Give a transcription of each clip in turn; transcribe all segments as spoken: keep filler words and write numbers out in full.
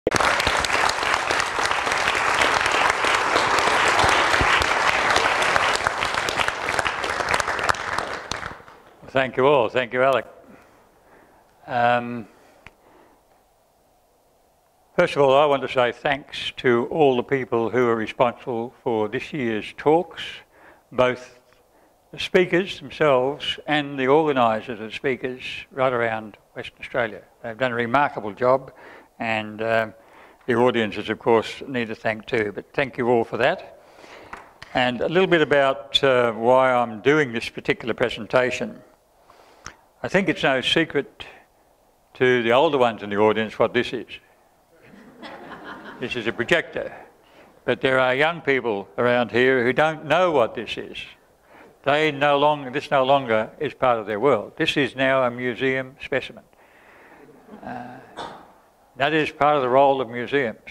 Thank you all. Thank you, Alec. Um, first of all, I want to say thanks to all the people who are responsible for this year's talks, both the speakers themselves and the organisers of speakers right around Western Australia. They've done a remarkable job, and uh, the audiences, of course, need to thank too. But thank you all for that. And a little bit about uh, why I'm doing this particular presentation. I think it's no secret to the older ones in the audience what this is. This is a projector. But there are young people around here who don't know what this is. They no longer, this no longer is part of their world. This is now a museum specimen. Uh, that is part of the role of museums.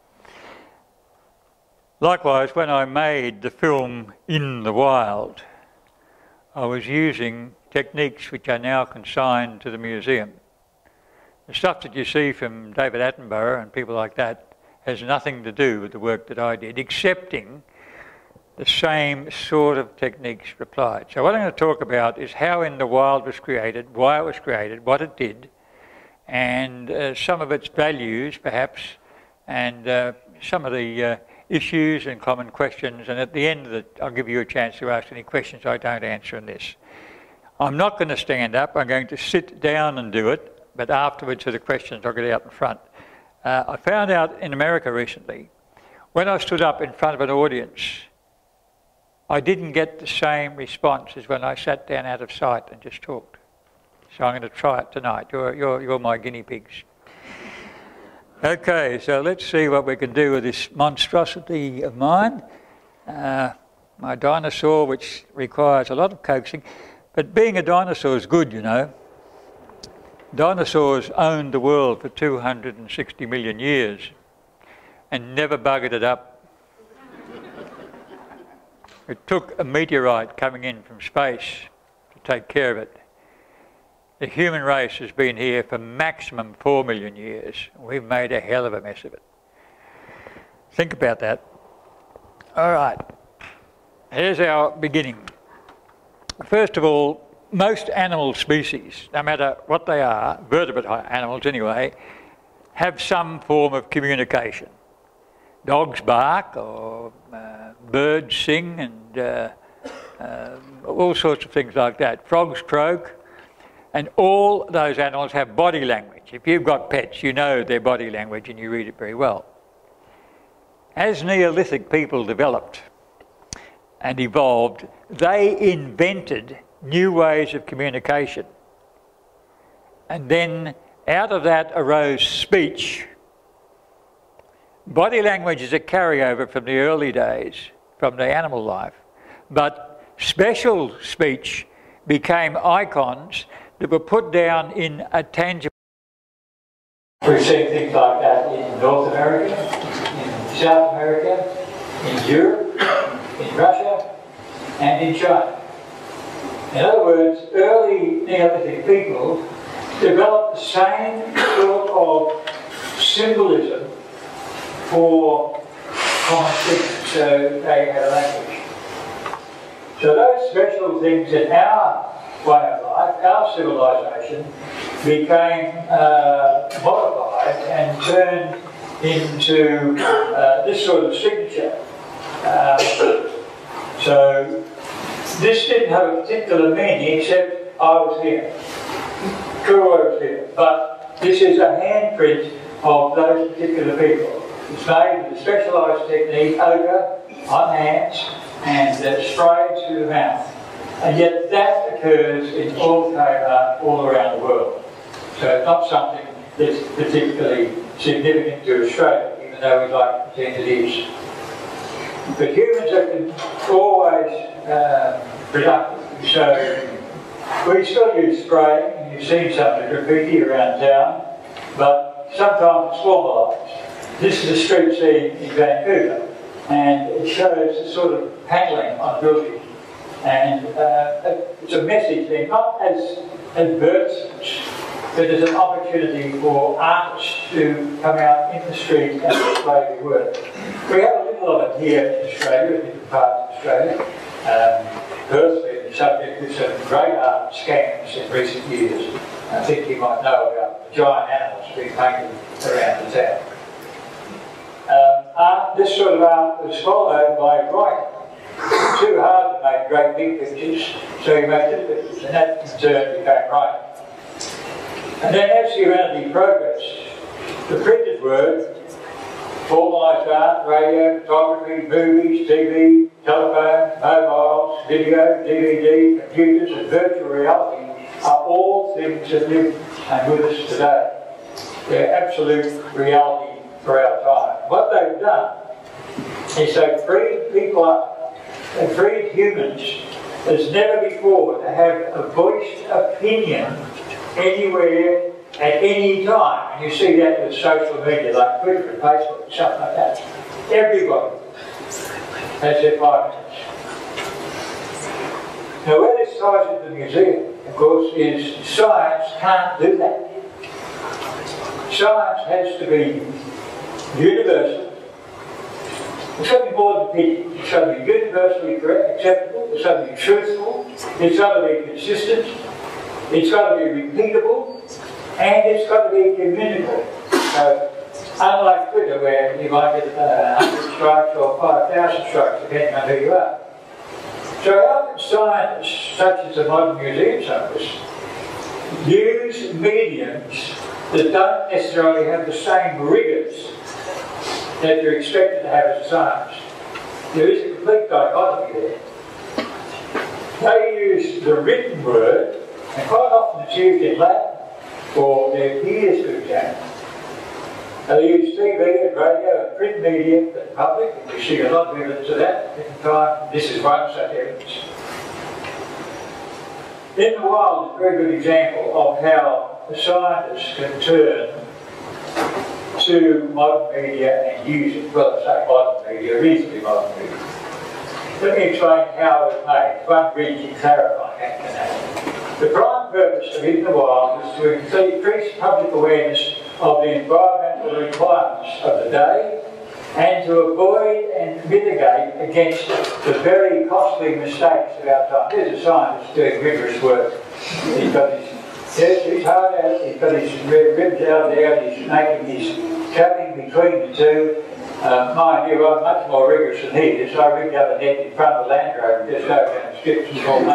Likewise, when I made the film In the Wild, I was using techniques which are now consigned to the museum. The stuff that you see from David Attenborough and people like that has nothing to do with the work that I did, excepting the same sort of techniques applied. So what I'm going to talk about is how In the Wild was created, why it was created, what it did, and uh, some of its values perhaps, and uh, some of the uh, issues and common questions, and at the end of it I'll give you a chance to ask any questions I don't answer in this. I'm not going to stand up, I'm going to sit down and do it, but afterwards to the questions I'll get out in front. Uh, I found out in America recently, when I stood up in front of an audience, I didn't get the same response as when I sat down out of sight and just talked. So I'm going to try it tonight. You're, you're, you're my guinea pigs. Okay, so let's see what we can do with this monstrosity of mine. Uh, my dinosaur, which requires a lot of coaxing. But being a dinosaur is good, you know. Dinosaurs owned the world for two hundred sixty million years and never buggered it up. It took a meteorite coming in from space to take care of it. The human race has been here for maximum four million years. We've made a hell of a mess of it. Think about that. All right, here's our beginning. First of all, most animal species, no matter what they are, vertebrate animals anyway, have some form of communication. Dogs bark, or uh, birds sing, and uh, uh, all sorts of things like that. Frogs croak, and all those animals have body language. If you've got pets, you know their body language and you read it very well. As Neolithic people developed and evolved, they invented new ways of communication. And then out of that arose speech. Body language is a carryover from the early days, from the animal life. But special speech became icons that were put down in a tangible... We've seen things like that in North America, in South America, in Europe, in Russia, and in China. In other words, early Neolithic people developed the same sort of symbolism for common things, so they had a language. So those special things in our way of life, our civilization, became uh, modified and turned into uh, this sort of signature. Uh, so this didn't have a particular meaning except I was here. True, I was here. But this is a handprint of those particular people. It's made with a specialised technique, ochre, on hands, and uh, sprayed through the mouth. And yet that occurs in all cave art all around the world. So it's not something that's particularly significant to Australia, even though we like to pretend it is. But humans are always uh, productive. So we still use spraying, and you've seen some of the graffiti around town, but sometimes it's formalised. This is a street scene in Vancouver, and it shows the sort of paneling on buildings. And uh, it's a message thing, not as advertisements, but there's an opportunity for artists to come out in the street and display their work. We have a little of it here in Australia, in different parts of Australia. Um, Perth's been the subject of some great art scams in recent years. I think you might know about the giant animals being painted around the town. Um, art, this sort of art was followed by writing. It's too hard to make great big pictures, so you make little pictures, and that in turn became writing. And then as humanity progressed, the printed word, formalised art, radio, photography, movies, T V, telephone, mobiles, video, D V D, computers and virtual reality are all things that live and with us today. They're absolute reality for our time. What they've done is they've freed people up, they've freed humans as never before to have a voiced opinion anywhere at any time. And you see that with social media like Twitter and Facebook and stuff like that. Everybody has their five minutes. Now where this ties into the museum, of course, is science can't do that. Science has to be universal. It's got to be more than opinion. It's got to be universally correct, acceptable. It's got to be truthful. It's got to be consistent. It's got to be repeatable. And it's got to be communicable. So, unlike Twitter, where you might get uh, one hundred strikes or five thousand strikes, depending on who you are. So how can scientists, such as the modern museum scientists, use mediums that don't necessarily have the same rigours that you're expected to have as science? There is a complete dichotomy there. They use the written word, and quite often it's used in Latin for their peers to examine. They use T V and radio and print media for the public, and we see a lot of evidence of that at the time. This is one such evidence. In the wild is a very good example of how the scientists can turn to modern media and use it. Well, I say modern media, reasonably modern media. Let me explain how it was made. One bridge clarifying that. The prime purpose of In the Wild is to increase public awareness of the environmental requirements of the day and to avoid and mitigate against the very costly mistakes of our time. There's a scientist doing rigorous work. He's got his, yes, he's hard out, he's got his ribs out there, and he's making his capping between the two. Uh, mind you, I'm much more rigorous than he is. I rigged up a net in front of the Land Rover and just go down strips and all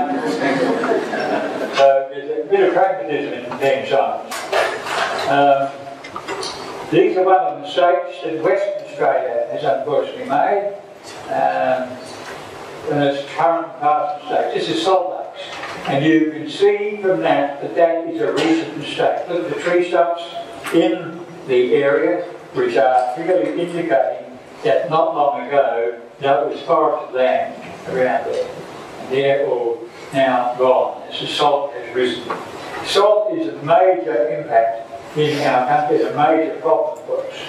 that. So there's a bit of pragmatism in being science. Um, these are one of the mistakes that Western Australia has unfortunately made. Um, and it's current and past mistakes. This is Salt Lakes. And you can see from that that that is a recent mistake. Look at the tree stumps in the area, which are clearly indicating that not long ago there was forested land around there. And they're all now gone as the salt has risen. Salt is a major impact in our country, it's a major problem for us.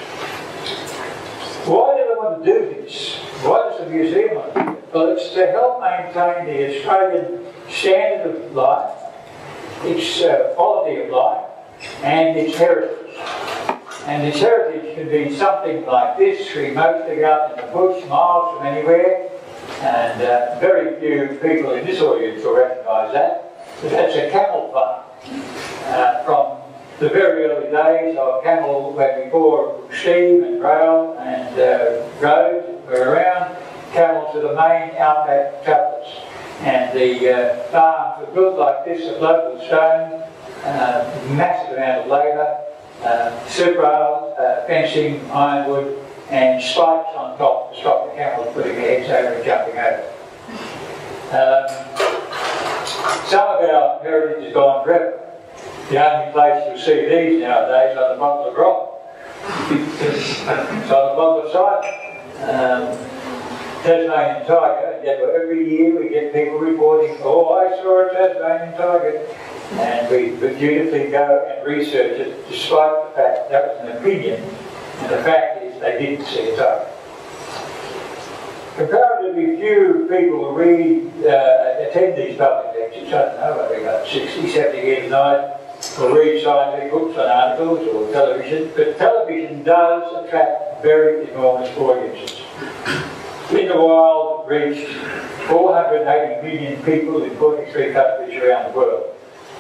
Why do they want to do this? Why does the museum want to do it? Well, it's to help maintain the Australian standard of life, its uh, quality of life, and its heritage. And its heritage can be something like this. We mostly go out in the bush, miles from anywhere, and uh, very few people in this audience will recognise that. But that's a camel farm. Uh, from the very early days of camel, when before steam and rail and uh, roads were around, camels were the main outback travellers. And the uh, farms were built like this of local stone, uh, massive amount of labour, uh, super rails, uh, fencing, ironwood, and spikes on top to stop the camels putting their heads over and jumping over. Um, some of our heritage has gone forever. The only place you'll see these nowadays are the Butler Rock. It's on the Butler side. Um, Tasmanian tiger, yet every year we get people reporting, oh, I saw a Tasmanian tiger. And we would dutifully go and research it, despite the fact that was an opinion, and the fact is they didn't see a tiger. Comparatively few people read, uh, attend these public lectures. I don't know, whether they got sixty, seventy years old. or read scientific books on articles or television, but television does attract very enormous audiences. In the Wild reached four hundred eighty million people in forty-three countries around the world.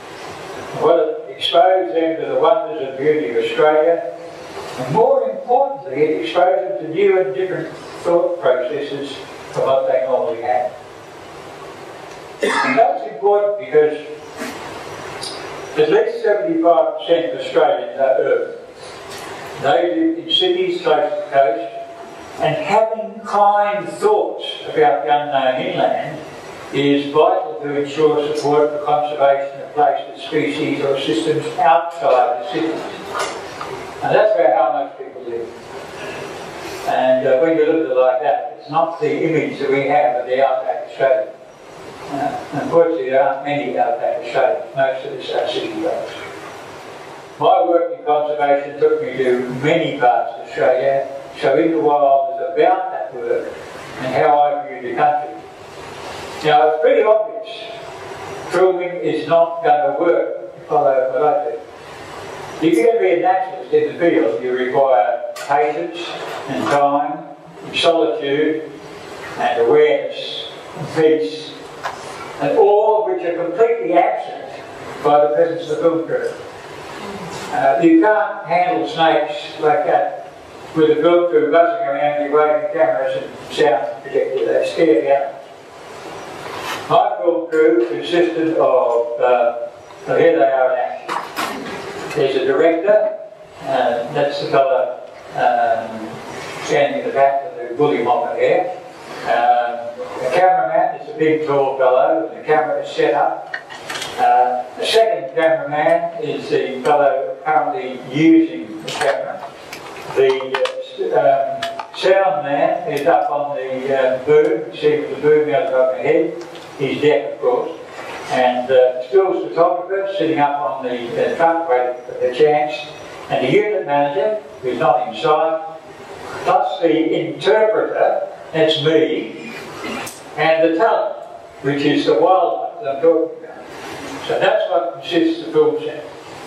Well, it exposed them to the wonders and beauty of Australia, and more importantly, it exposed them to new and different thought processes from what they normally had. And that's important because at least seventy-five percent of Australians are urban. They live in cities close to the coast, and having kind thoughts about the unknown inland is vital to ensure support for conservation of places, species or systems outside the cities. And that's where how most people live. And uh, when you look at it like that, it's not the image that we have of the outback Australia. Uh, unfortunately, there aren't many outback Australians. Most of us are city folks. My work in conservation took me to many parts of Australia, so In the Wild is about that work and how I view the country. Now, it's pretty obvious filming is not going to work to follow what I do. If you're going to be a naturalist in the field, you require patience and time, and solitude and awareness and peace, and all of which are completely absent by the presence of the film crew. Uh, you can't handle snakes like that with a film crew buzzing around you, waving cameras and sound projectors. They scare the animals. My film crew consisted of, uh, well, here they are in action. There's a director, uh, that's the fellow um, standing in the back with the woolly mopper hair. Um, the cameraman is a big tall fellow, and the camera is set up. Uh, the second cameraman is the fellow currently using the camera. The uh, um, sound man is up on the uh, boom. You see with the boom out above my head. He's deaf, of course. And uh, still photographer sitting up on the uh, front waiting for the chance. And the unit manager, who's not inside, plus the interpreter, that's me, and the talent, which is the wildlife that I'm talking about. So that's what consists of film set.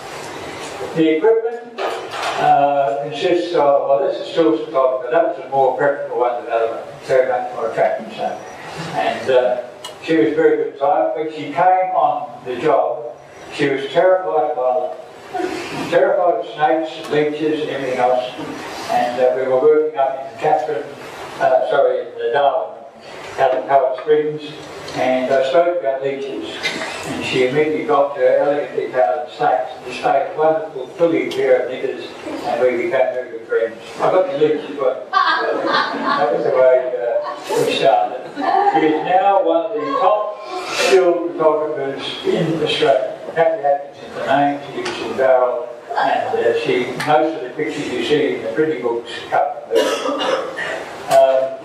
The equipment uh, consists of, well, this is still photographer. That was a more practical one than the other one, very much more attractive. So. And uh, she was a very good type. When she came on the job, she was terrified of wildlife. Terrified of snakes and leeches and everything else. And uh, we were working up in Catherine, uh, sorry, in the Darwin, out of Howard Springs, and I spoke about leeches. And she immediately got her elegantly coloured snakes and displayed a wonderful fully pair of knickers, and we became very good friends. I got the leeches, but that was the way uh, we started. She is now one of the top skilled photographers in Australia. Happy Atkinson's the name, she lives in Barrel, and uh, she, most of the pictures you see in the pretty books come from her. Um,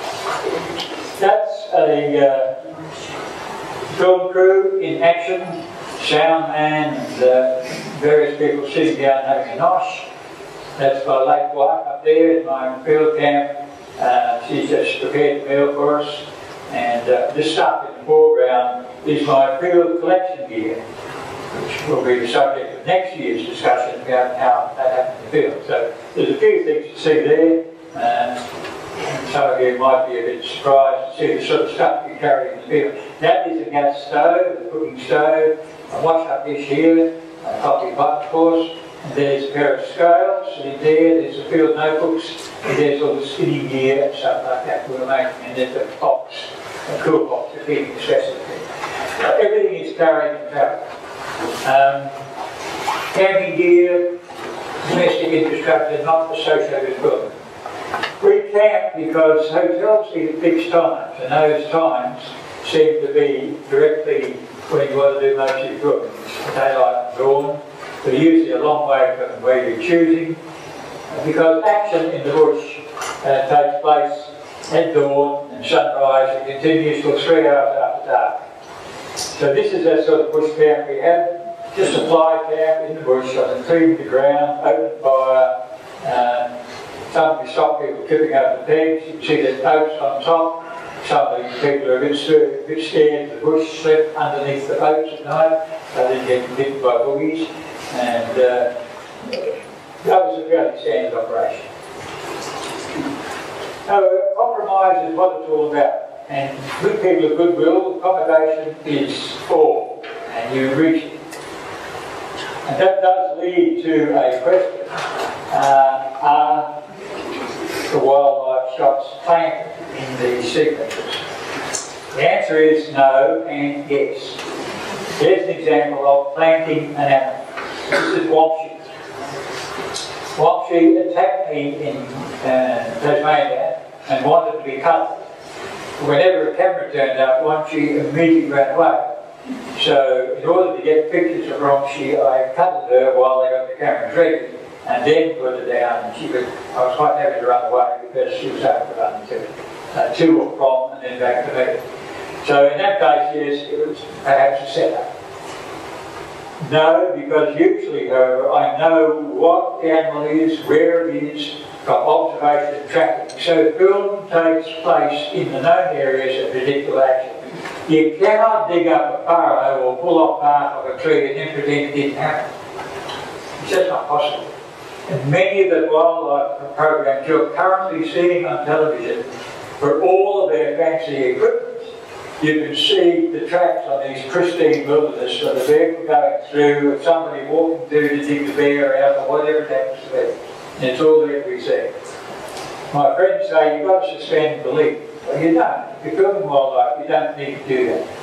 that's a uh, film crew in action, sound man and uh, various people sitting down having a nosh. That's my late wife up there in my field camp. Uh, she's just prepared a meal for us. And uh, this stuff in the foreground is my field collection gear, which will be the subject of next year's discussion about how that happened in the field. So there's a few things to see there. Uh, some of you might be a bit surprised to see the sort of stuff you carry in the field. That is a gas stove, a cooking stove, a wash-up dish here, a coffee pot, of course. And there's a pair of scales sitting there, there's the field notebooks, and there's all the skinny gear and stuff like that we're making, and there's a box, a cool box for keeping the stress of it. So everything is carried and travel. Um, camping gear, domestic infrastructure not associated with filming. We camp because hotels need fixed times, and those times seem to be directly when you want to do most of your filming. It's daylight and dawn. They're usually a long way from where you're choosing, because action in the bush uh, takes place at dawn and sunrise and continues for three hours after dark. So this is that sort of bush camp we have, just a fly camp in the bush on the clean the ground, open fire. Uh, some of the stock people tripping over the pegs, you can see there's oats on top. Some of the people are a bit, a bit scared of the bush, slept underneath the oats at night, so they get bitten by boogies. And uh, that was a fairly standard operation. So compromise is what it's all about. And good people of goodwill, accommodation is all, and you reach it. And that does lead to a question. Uh, are the wildlife shots planted in these sequences? The answer is no and yes. Here's an example of planting an animal. This is Wamshi. Wamshi attacked me in uh, Tasmania and wanted to be cut. Whenever a camera turned up, Wamshi immediately ran away. So in order to get pictures of Wamshi, I cut her while they got the cameras ready, and then put her down, and she could, I was quite happy to run away because she was able to run to, uh, to or from and then back to me. So in that case, yes, it was perhaps a setup. No, because usually, however, I know what the animal is, where it is, from observation and tracking. So film takes place in the known areas of predictable action. You cannot dig up a furrow or pull off bark of a tree and then pretend it didn't happen. It's just not possible. And many of the wildlife programs you're currently seeing on television, for all of their fancy equipment, you can see the tracks on these pristine wilderness of the vehicle going through, and somebody walking through to dig the bear out, or whatever it happens to be. And it's all there to be seen. My friends say you've got to suspend belief. Well, you don't. If you're filming wildlife, you don't need to do that.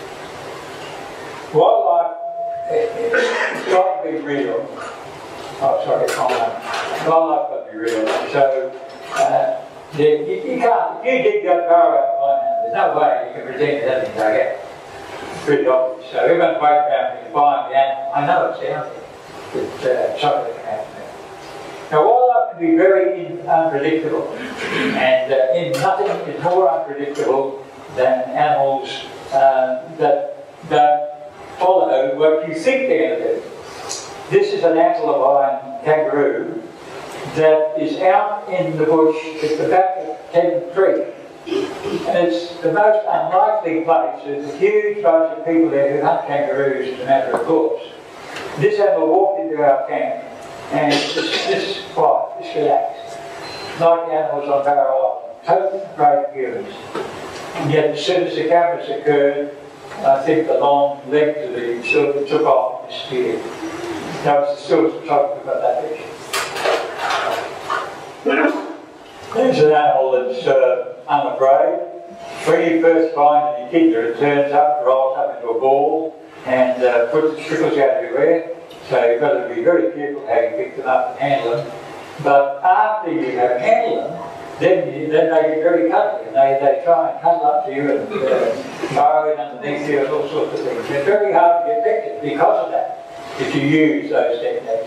Wildlife, it's got to be real. Oh, sorry, wildlife. Wildlife got to be real. So, uh, you, you can't, if you dig that burrow out behind them, there's no way you can pretend it hasn't been dug out. It's pretty obvious. So everyone's waiting around to find the animal. I know it's down there. But uh, something can happen there. Now, wildlife can be very in, unpredictable, and uh, in nothing is more unpredictable than animals uh, that don't follow what you think they're going to do. This is an antler-vine kangaroo that is out in the bush at the back of Tennant Creek, and it's the most unlikely place. There's a huge bunch of people there who hunt kangaroos as a matter of course. This animal walked into our camp, and just, just quiet, just relaxed. Like the animals on Barrow Island, total great humans. And yet as soon as the cameras occurred, I think the long legs of the silver took off and disappeared. That was the silver talking about that picture. There's an animal that's uh, unafraid. When you first find an echidna, it turns up, rolls up into a ball, and uh, puts its trickles out everywhere. So you've got to be very careful how you pick them up and handle them. But after you have handled them, then, you, then they get very cuddly, and they, they try and cuddle up to you and uh, burrow in underneath you and all sorts of things. They're very hard to get picked because of that, if you use those techniques.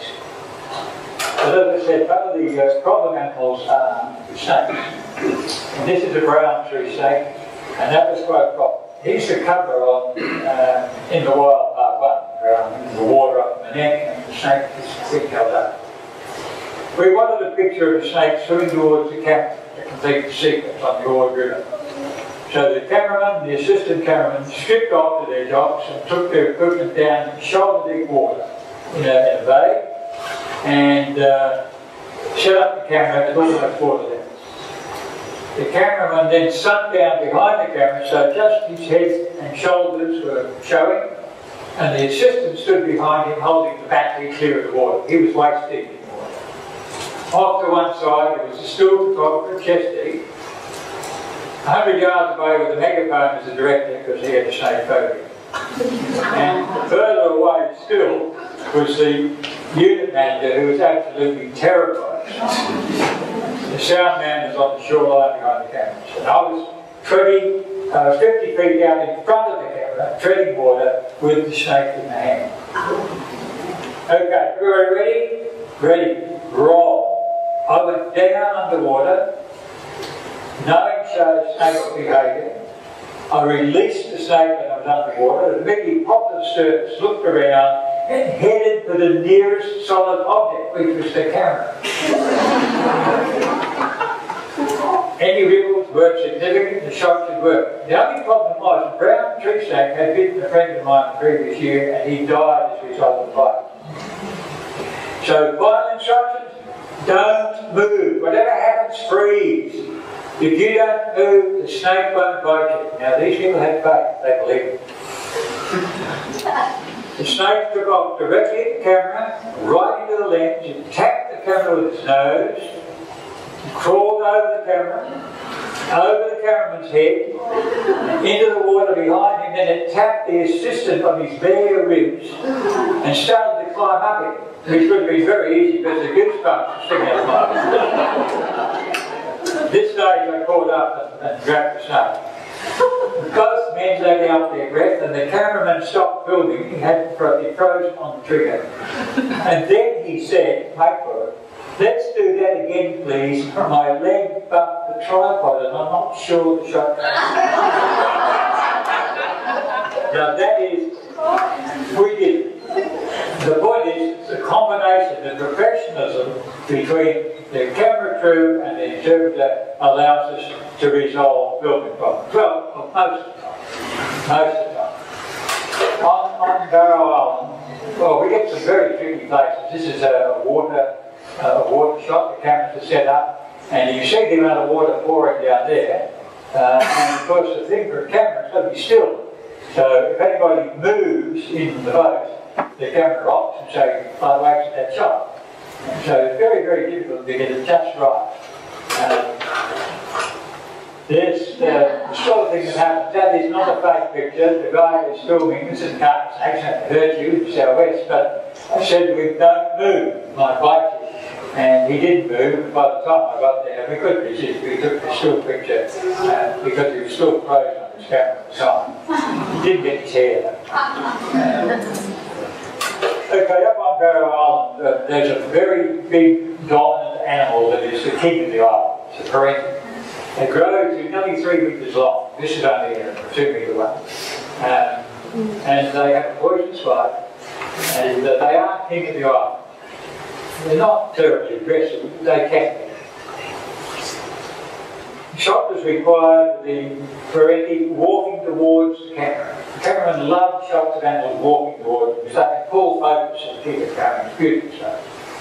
But as I said, one of the uh, problem animals are snakes. And this is a brown tree snake, and that was quite a problem. He used to cover on uh, in the wild part one, around the water up my neck, and the snake is quick held up. We wanted a picture of a snake swimming towards the camera to complete the sequence on the Ord River. So the cameraman, the assistant cameraman, stripped off to their docks and took their equipment down shoulder deep water in a, in a bay, and uh, set up the camera at almost water level. The cameraman then sunk down behind the camera, so just his head and shoulders were showing, and the assistant stood behind him holding the battery clear of the water. He was waist deep in the water. Off to one side, there was a still photographer, chest deep. A hundred yards away with a megaphone as a director, because he had a snake phobia. And further away still was the unit manager, who was absolutely terrified. The sound man was on the shoreline behind the cameras. And I was treading, uh, fifty feet out in front of the camera, treading water with the snake in the hand. Okay, everybody ready? Ready. Roll. I went down underwater, knowing show snake behaviour. I released the snake when I was underwater. The Mickey popped to the surface, looked around, and headed for the nearest solid object, which was the camera. Any ripples weren't significant, the shot should work. The only problem was a brown tree snake had bitten a friend of mine the previous year, and he died as a result of the fight. So final instructions, don't move. Whatever happens, freeze. If you don't move, the snake won't bite you. Now these people had faith, they believed it. The snake took off directly at the camera, right into the lens, it tapped the camera with its nose, crawled over the camera, over the cameraman's head, into the water behind him, then it tapped the assistant on his bare ribs and started to climb up it, which would have been very easy because the goosebumps were sticking out of my This stage I caught up and, and grabbed the snake. Both men let out their breath and the cameraman stopped filming. He had it frozen on the trigger. And then he said, wait for it, let's do that again please. My leg bumped the tripod and I'm not sure the shot came. Now that is, we did it. The point is, the combination, the professionalism between the camera crew and the interpreter allows us to resolve filming problems. Well, most of the time. Most of the time. On, on Barrow Island, well, we get some very tricky places. This is a water, a water shot. The cameras are set up, and you see the amount of water pouring down there. Uh, and of course, the thing for a camera is got to be still. So if anybody moves in the boat, the camera rocks and so fly away to that shot. And so it's very, very difficult to get it just right. Uh, this, uh, the sort of thing that happens, that is not a fake picture. The guy who's filming, this is cut, it's going to hurt you in the southwest, but I said to him, don't move, my bike. And he didn't move. By the time I got there, we couldn't resist. We took the still picture uh, because he was still frozen on his camera at the time. He didn't get his hair though. Uh, Okay, up on Barrow Island, uh, there's a very big dominant animal that is the king of the island. It's a perennial. They grow to nearly three metres long. This is only a two metre one. Um, and they have a poisonous bite. And uh, they are king of the island. They're not terribly aggressive, they can be. The shot was required with the Peretti walking towards the camera. The cameraman loved shots of animals walking towards them because they can pull focus and keep it going. It's beautiful stuff.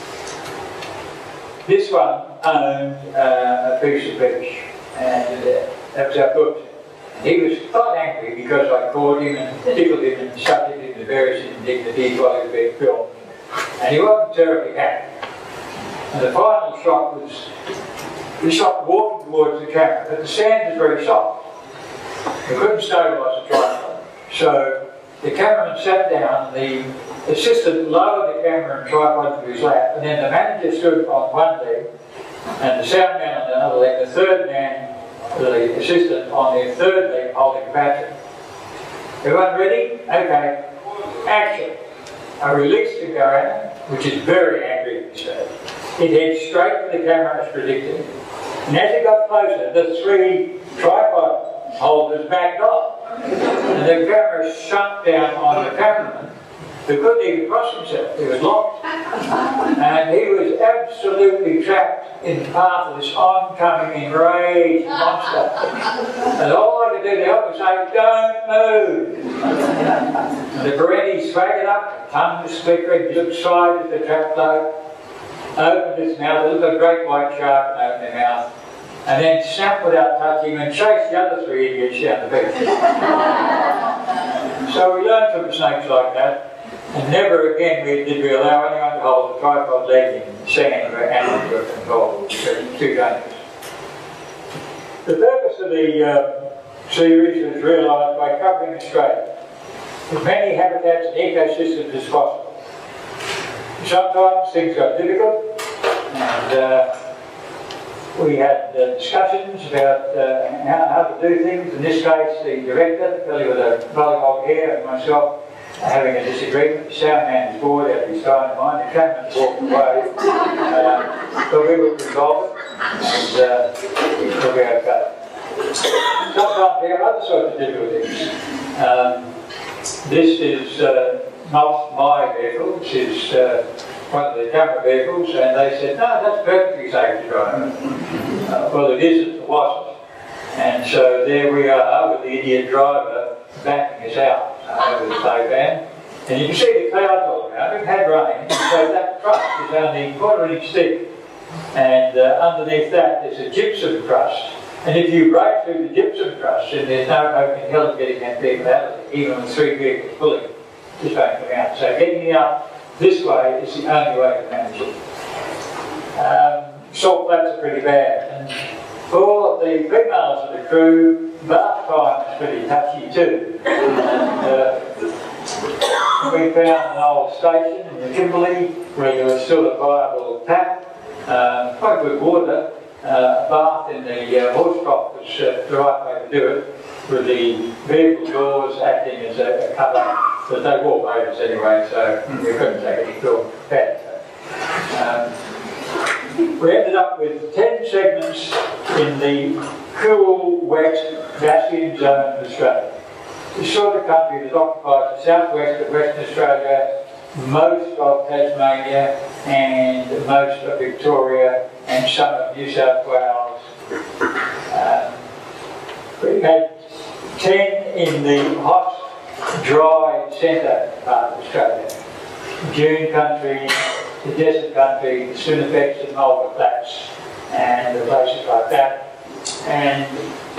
This one owned uh, a piece of beach, and uh, that was our book. He was quite angry because I caught him and tickled him and subjected him to various indignities while he was being filmed. And he wasn't terribly happy. And the final shot was the shot walking towards the camera, but the sand is very soft. We couldn't stabilise the tripod. So the cameraman sat down, the assistant lowered the camera and tripod to his lap, and then the manager stood on one leg, and the sound man on the other leg, the third man, the assistant, on their third leg holding a battery. Everyone ready? Okay. Action. I released the gun, which is very angry at this stage. It heads straight for the camera as predicted. And as it got closer, the three tripod holders backed off. And the camera shut down on the cameraman, who couldn't even cross himself. He was locked. And he was absolutely trapped in the path of this oncoming enraged monster. And all I could do to help was say, don't move. And the Peretti swaggered up, tongue was flickering, he looked side at the trap float, opened his mouth, looked at a great white shark and opened their mouth, and then snapped without touching and chased the other three idiots down the beach. So we learned from snakes like that. And never again we, did we allow anyone to hold a tripod leg in sand where animals were controlled. It's too dangerous. The purpose of the uh, series was realised by covering Australia as many habitats and ecosystems as possible. Sometimes things got difficult, and uh, we had uh, discussions about uh, how, how to do things. In this case, the director, Billy with a polygon hair, and myself, having a disagreement. The sound man was bored out of his time and mind. The cameraman walked away. Uh, but we would resolve it, and uh, it'll be okay. Sometimes we have other sorts of difficulties. Um, this is uh, not my vehicle. This is uh, one of the camera vehicles, and they said, no, that's perfectly safe to drive. Uh, well, it isn't, it wasn't. And so there we are with the idiot driver backing us out over the play van. And you can see the clouds all around. We've had rain, so that crust is only a quarter inch thick. And uh, underneath that there's a gypsum crust. And if you break through the gypsum crust, then there's no hope in hell of getting that vehicle out of it, even with three vehicles pulling it. Just won't come out. So getting it out this way is the only way to manage it. Um, salt flats are pretty bad. And for the females of the crew, bath time is pretty touchy too. And, uh, we found an old station in the Kimberley where there was still a viable tap, um, quite good water. Uh, a bath in the uh, horse trough was uh, the right way to do it, with the vehicle doors acting as a, a cover. But they wore motors anyway, so we couldn't take any film bad. Um, we ended up with ten segments in the cool, wet, Dacian zone of Australia. The sort of country that occupies the southwest of Western Australia, most of Tasmania, and most of Victoria, and some of New South Wales. Um, we had ten in the hot, dry centre part of Australia. Dune country, the desert country, the Sunifex and Mulga Flats, and the places like that. And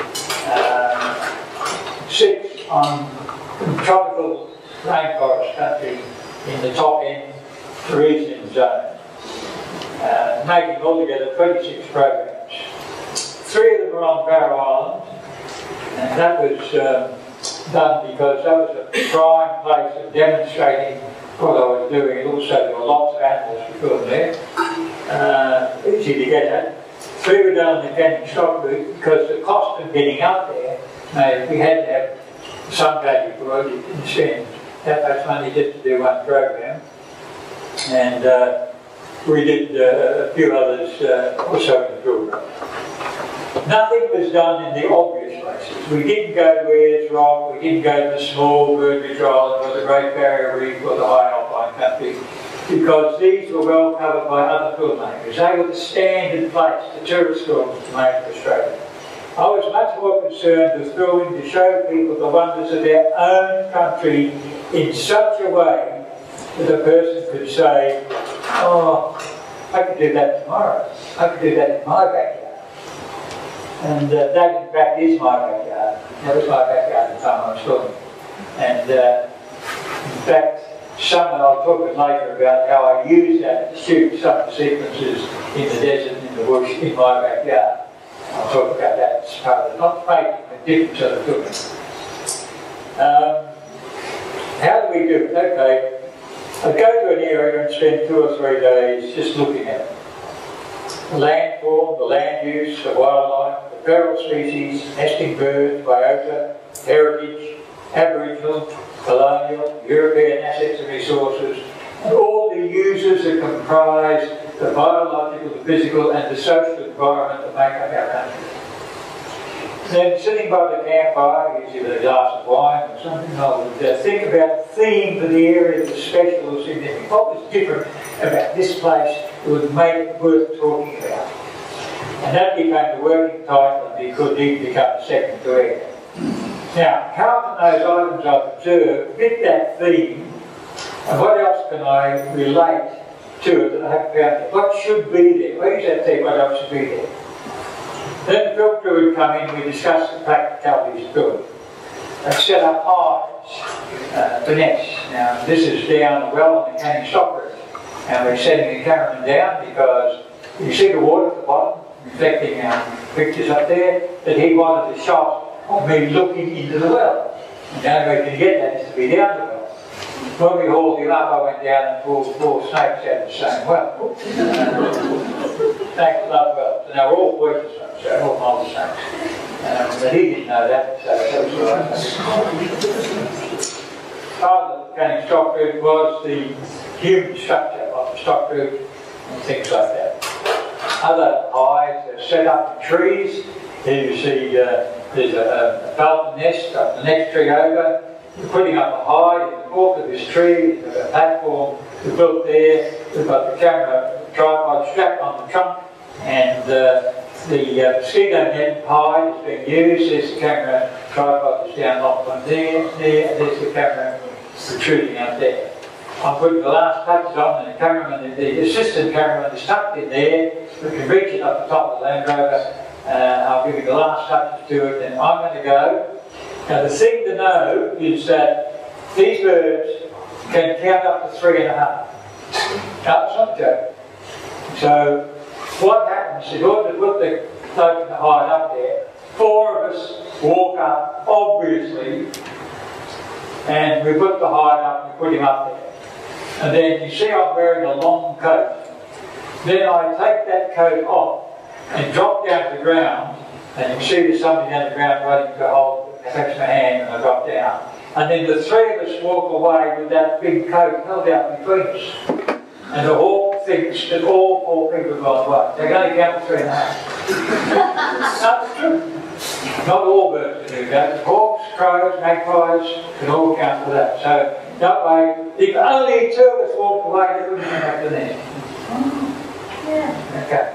um, six on tropical rainforest country in the top end Parisian zone, uh, making altogether twenty-six programs. Three of them were on Barrow Island, and that was um, done because that was a prime place of demonstrating what I was doing, and also there were lots of animals we filmed there, uh, easy to get at. Three were done on the canning stock route because the cost of getting up there, uh, we had to have some value for it. You didn't spend that much money just to do one program. And uh, we did uh, a few others uh, also in the program. Nothing was done in the obvious places. We didn't go to Ayers Rock, we didn't go to the small Birdridge Island or the Great Barrier Reef or the High Alpine Country, because these were well covered by other filmmakers. They were the standard place, the tourist films to make for Australia. I was much more concerned with filming to show people the wonders of their own country in such a way that a person could say, oh, I could do that tomorrow. I could do that in my backyard. And uh, that, in fact, is my backyard. That was my backyard at the time I was filming. And uh, in fact, some, and I'll talk a bit later about how I used that to shoot some of the sequences in the desert and in the bush in my backyard. I'll talk about that as part of it. Not fake, but different sort of filming. Um, how do we do it? Okay, I go to an area and spend two or three days just looking at it. The landform, the land use, the wildlife, the feral species, nesting birds, biota, heritage, Aboriginal, colonial, European assets and resources, and all the users that comprise the biological, the physical and the social environment that make up our country. Then sitting by the campfire, usually with a glass of wine or something, I would uh, think about the theme for the area that was special or significant. What was different about this place that would make it worth talking about? And that became the working title, and it could even become the second career. Now, how can those items I've observed fit that theme, and what else can I relate to it that I haven't found there? What should be there? Where is that theme? What else should be there? Then the film crew would come in, we discussed the practicalities of doing it. They set up hides uh, for nests. Now, this is down well on the canning stock route, and we're setting the cameraman down because you see the water at the bottom, reflecting our pictures up there, that he wanted a shot of me looking into the well. And the only way to get that is to be down the well. When we hauled him up, I went down and pulled four snakes out of the same well. Snakes love wells, and they were all poisonous ones, so all multi snakes. Um, but he didn't know that, so that was all right. Part of the canning stock route was the human structure of the stock route and things like that. Other hides are set up in trees. Here you see uh, there's a, a falcon nest up the next tree over. We're putting up a hide in the fork of this tree. We've got a platform we built there. We've got the camera tripod strapped on the trunk, and uh, the uh, mosquito net hide is being used. There's the camera tripod is down locked on there, there, and there's the camera protruding out there. I'm putting the last touches on, and the cameraman, the assistant cameraman is tucked in there. We can reach it up the top of the Land Rover. Uh, I'll give you the last touches to it, and I'm going to go. Now the thing to know is that these birds can count up to three and a half. That's not a joke. So what happens is, order to put the bloke in the hide up there, four of us walk up, obviously, and we put the hide up and we put him up there. And then you see I'm wearing a long coat. Then I take that coat off and drop down to the ground, and you can see there's somebody down the ground waiting to hold, touch my hand, and I drop down. And then the three of us walk away with that big coat held out between us. And the hawk thinks that all four people have gone away. They're going to count to three and a half. That's true. Not all birds can do that. Hawks, crows, magpies can all count for that. So that way, if only two of us walked away, they wouldn't have to then. Okay.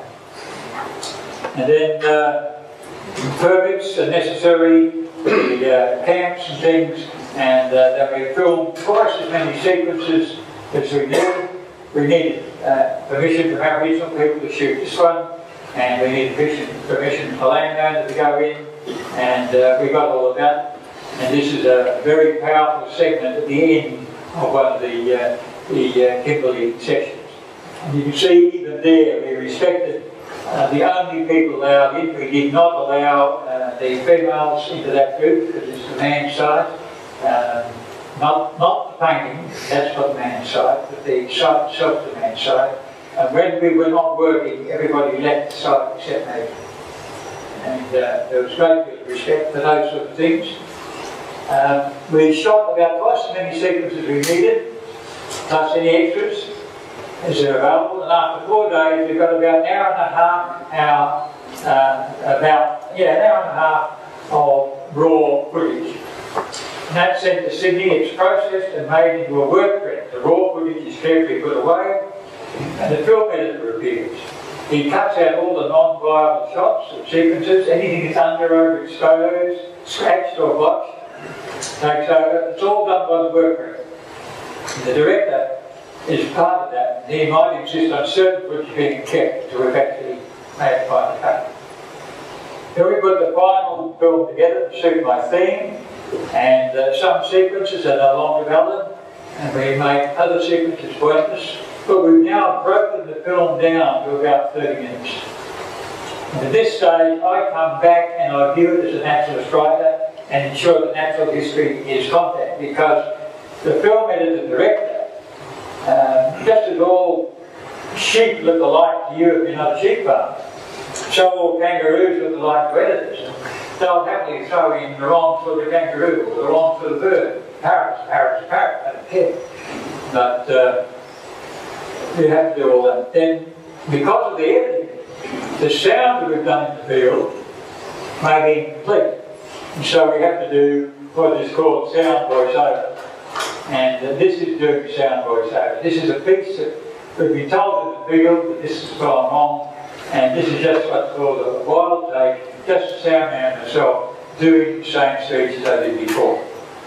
And then uh, permits are necessary, the uh, camps and things, and uh, then we filmed twice as many sequences as we needed. We needed uh, permission from Aboriginal people to shoot this one, and we needed permission, permission for landowner to go in, and uh, we got all of that. And this is a very powerful segment at the end of one of the, uh, the uh, Kimberley sessions. And you can see even there we respected uh, the only people allowed in. We did not allow uh, the females into that group because it's the man's side. Um, Not, not the painting, that's not the man's side, but the site itself is the man's side. And when we were not working, everybody left the site except me. And uh, there was great deal of respect for those sort of things. Um, we shot about twice as many sequences as we needed, plus any extras as are available. And after four days, we got about an hour and a half, hour, uh, about, yeah, an hour and a half of raw footage. And that's sent to Sydney, it's processed and made into a work print. The raw footage is carefully put away, and the film editor appears. He cuts out all the non-viable shots of sequences, anything that's under, overexposed, scratched or blotched, takes over. It's all done by the work print. And the director is part of that. He might insist on certain footage being kept to effectively make it final cut. Then we put the final film together to suit my theme. And uh, some sequences are no longer valid, and we make other sequences pointless. But we've now broken the film down to about thirty minutes. And at this stage, I come back and I view it as a naturalist writer and ensure that natural history is content, because the film editor director, um, just as all sheep look alike to you if you're not a sheep farmer, so all kangaroos look alike to editors. They'll happily throw in the wrong sort of kangaroo or the wrong sort of bird. Parrots, parrots, parrots, I don't care. But uh, you have to do all that. Then, because of the editing, the sound that we've done in the field may be incomplete. And so we have to do what is called sound voiceover. And uh, this is doing sound voiceover. This is a piece that we've been told in the field that this has gone wrong, and this is just what's called a wild take. Just the sound man herself doing the same speech as I did before.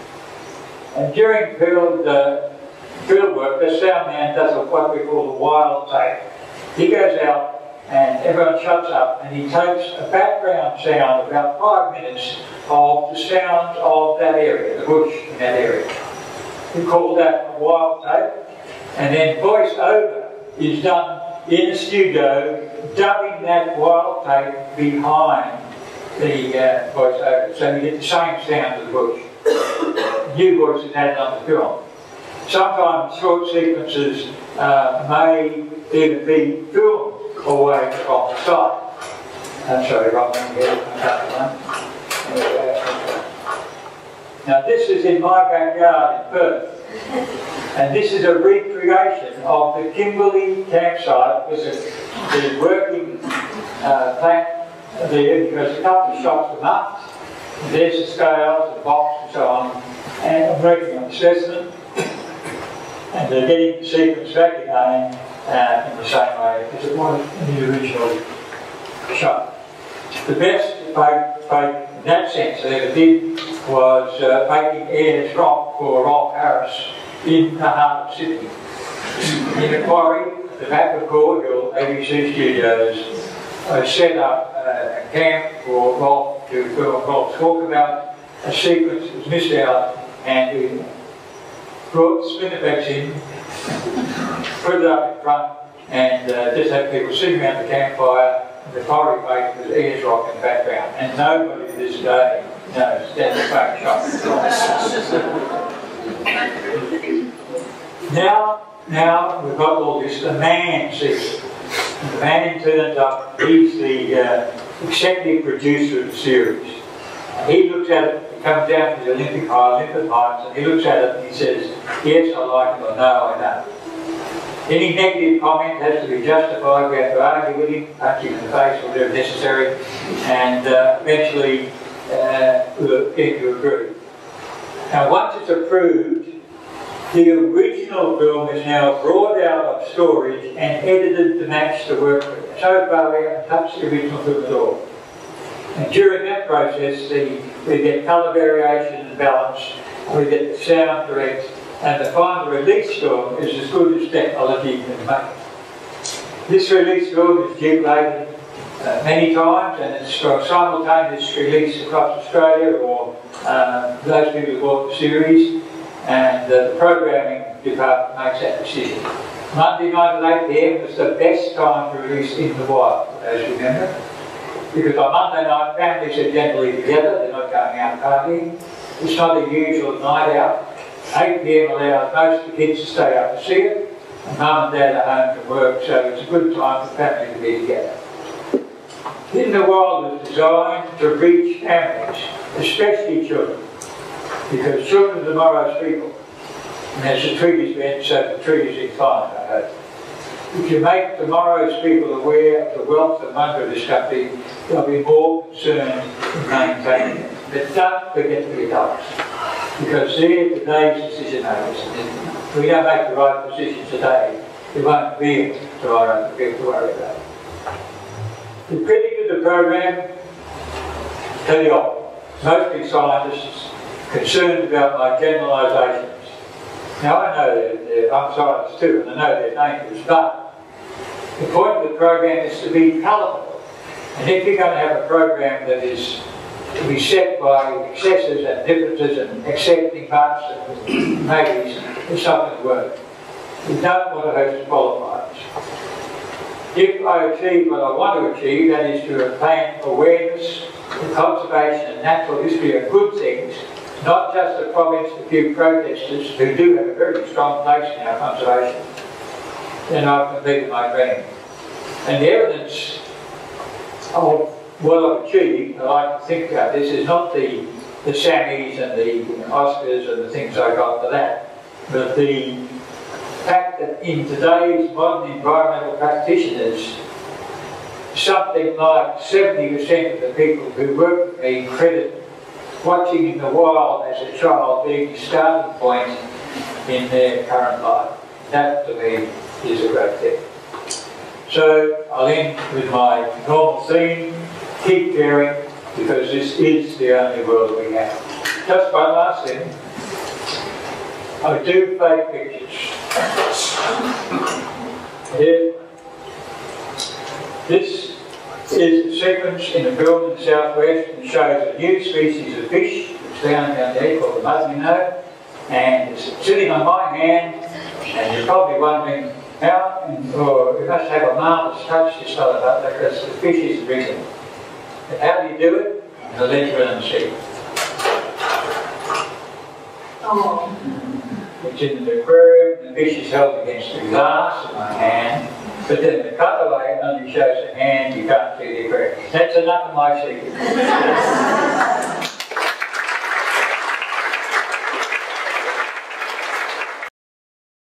And during field, uh, field work, the sound man does what we call a wild take. He goes out and everyone shuts up and he takes a background sound of about five minutes of the sounds of that area, the bush in that area. We call that a wild take. And then voice over is done in the studio, dubbing that wild take behind the uh, voiceover, so you get the same sound of the bush. New voice is added on the film. Sometimes short sequences uh, may even be filmed away from the site. I'm sorry, wrong one here. Now this is in my backyard in Perth, and this is a recreation of the Kimberley campsite. There's a, the working uh, plant there, because a couple of shots are marked. There's the scales, the box and so on, and I'm working on the specimen, and they're getting the sequence back again uh, in the same way as it was in the original shot. The best fake, fake in that sense I ever did was uh, making airs rock for Rolf Harris in the heart of Sydney. In a quarry at the back of Gore Hill, A B C Studios, I set up uh, a camp for Rolf to film Rolf's walkabout. A sequence was missed out, and we brought the spinnerbacks in, put it up in front, and uh, just had people sitting around the campfire, and the quarry mate with airs rock in the background. And nobody to this day knows that's a fake shot. Now, now we've got all this, the man sees it. The man turns up, he's the uh, executive producer of the series. He looks at it, he comes down to the Olympic high, Olympic heights, and he looks at it and he says, yes, I like it, or no, I don't. Any negative comment has to be justified. We have to argue with him, punch him in the face, or whatever necessary, and uh, eventually uh, we'll get to agree. Now, once it's approved, the original film is now brought out of storage and edited to match the work. So far we haven't touched the original film at all. And during that process, the, we get colour variation and balance, we get the sound correct, and the final release film is as good as technology can make. This release film is duplicated uh, many times, and it's got simultaneous release across Australia, or uh, those people who bought the series. And uh, the programming department makes that decision. Monday night at eight p m was the best time to release In the Wild, as you remember. Because on Monday night, families are generally together, they're not going out partying. It's not a usual night out. eight p m allows most of the kids to stay up to see it, and mum and dad are home from work, so it's a good time for family to be together. In the Wild was designed to reach families, especially children. Because children are tomorrow's people. And as the treaty's been, so the treaty's inclined, I hope. If you make tomorrow's people aware of the wealth and wonder of this country, they'll be more concerned in maintaining it. But don't forget the adults. Because they're today's decision makers. If we don't make the right decisions today, there won't be tomorrow for people to worry about. The critic of the program, tell you all, mostly scientists, concerned about my generalisations. Now I know that they're, I'm scientist too, and I know they're dangerous, but the point of the program is to be colourful. And if you're going to have a program that is to be set by excesses and differences and accepting buts and maybes, it's not going to work. We don't want to host qualifiers. If I achieve what I want to achieve, that is to obtain awareness, the conservation and natural history of good things, not just the province of a few protesters who do have a very strong place in our conservation, then I've completed my dream. And the evidence of what I've achieved, I like to think about this, is not the, the Sammys and the Oscars and the things I got for that, but the fact that in today's modern environmental practitioners, something like seventy percent of the people who work with me credit watching In the Wild as a child being the starting point in their current life. That, to me, is a great thing. So, I'll end with my normal theme, keep caring, because this is the only world we have. Just one last thing. I do fake pictures. Here, this is a sequence in a film in the southwest and shows a new species of fish that's found down there called the muddy-know, and it's sitting on my hand, and you're probably wondering how, and, or we must have a marvellous touch, this fellow Butler, because the fish is recent. But how do you do it? I'll let you in and see. Oh. It's in the aquarium, the fish is held against the glass in my hand, but then the cutaway only shows the hand, you can't see the aquarium. That's enough of my secret.